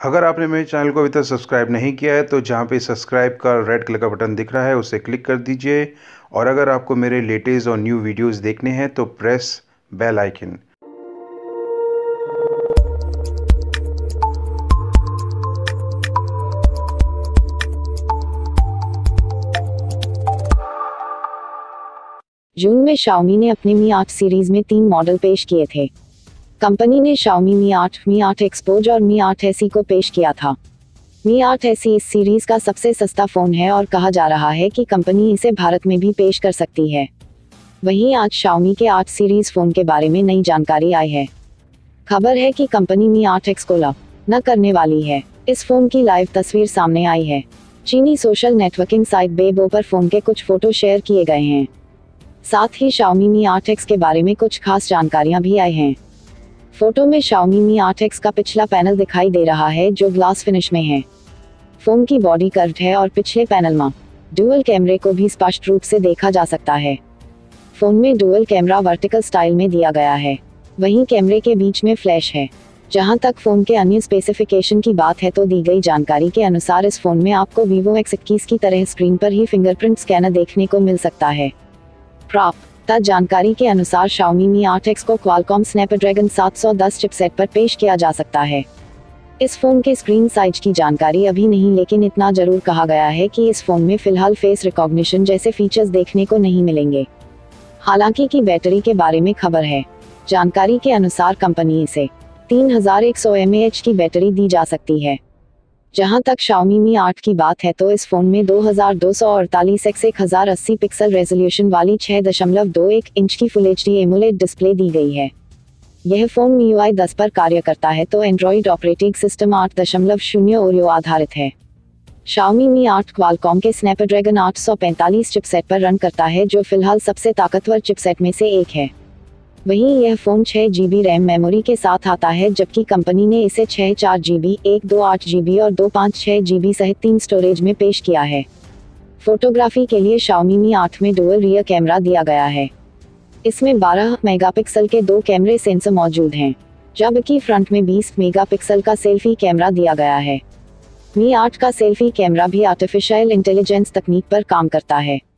अगर आपने मेरे चैनल को अभी तक सब्सक्राइब नहीं किया है तो जहाँ पे सब्सक्राइब का रेड कलर का बटन दिख रहा है उसे क्लिक कर दीजिए। और अगर आपको मेरे लेटेस्ट और न्यू वीडियोस देखने हैं तो प्रेस बेल आइकन। जून में Xiaomi ने अपने Mi 8 सीरीज में 3 मॉडल पेश किए थे। कंपनी ने Xiaomi Mi 8, Mi 8 Explode और Mi 8 SE को पेश किया था। Mi 8 SE इस सीरीज का सबसे सस्ता फोन है और कहा जा रहा है कि कंपनी इसे भारत में भी पेश कर सकती है। वहीं आज Xiaomi के 8 सीरीज फोन के बारे में नई जानकारी आई है। खबर है कि कंपनी Mi 8 X को लॉन्च न करने वाली है। इस फोन की लाइव तस्वीर सामने आई है। चीनी सोशल नेटवर्किंग साइट बेबो पर फोन के कुछ फोटो शेयर किए गए हैं। साथ ही Xiaomi Mi 8X के बारे में कुछ खास जानकारियां भी आई हैं। फोटो में Xiaomi Mi 8X का पिछला पैनल दिखाई दे रहा है जो ग्लास फिनिश में है। फोन की बॉडी कर्व्ड है और पिछले पैनल में डुअल कैमरे को भी स्पष्ट रूप से देखा जा सकता है। फोन में डुअल कैमरा वर्टिकल स्टाइल में दिया गया है, वहीं कैमरे के बीच में फ्लैश है। जहां तक फोन के अन्य स्पेसिफिकेशन की बात है तो दी गई जानकारी के अनुसार इस फोन में आपको Vivo X21 की तरह स्क्रीन पर ही फिंगरप्रिंट स्कैनर देखने को मिल सकता है। प्राप्त जानकारी के अनुसार Xiaomi Mi 8X को Qualcomm Snapdragon 710 चिपसेट पर पेश किया जा सकता है। इस फोन के स्क्रीन साइज की जानकारी अभी नहीं, लेकिन इतना जरूर कहा गया है कि इस फोन में फिलहाल फेस रिकॉग्निशन जैसे फीचर्स देखने को नहीं मिलेंगे। हालांकि की बैटरी के बारे में खबर है। जानकारी के अनुसार कंपनी इसे 3100 mAh की बैटरी दी जा सकती है। जहां तक Xiaomi Mi 8 की बात है तो इस फोन में 2248 x 1080 पिक्सल रेजोल्यूशन वाली 6.21 इंच की फुल HD एमोलेड डिस्प्ले दी गई है। यह फोन MIUI 10 पर कार्य करता है तो एंड्रॉइड ऑपरेटिंग सिस्टम 8.0 ओरियो आधारित है। Xiaomi Mi 8 Qualcomm के Snapdragon 845 चिपसेट पर रन करता है जो फिलहाल सबसे ताकतवर चिपसेट में से एक है। वहीं यह फोन 6 GB रैम मेमोरी के साथ आता है, जबकि कंपनी ने इसे 6 4 GB, 1 2 8 GB और 2 5 6 GB सहित 3 स्टोरेज में पेश किया है। फोटोग्राफी के लिए Xiaomi Mi 8 में डुअल रियर कैमरा दिया गया है। इसमें 12 मेगापिक्सल के 2 कैमरे सेंसर मौजूद हैं, जबकि फ्रंट में 20 मेगापिक्सल का सेल्फी कैमरा दिया गया है। Mi 8 का सेल्फी कैमरा भी आर्टिफिशियल इंटेलिजेंस तकनीक पर काम करता है।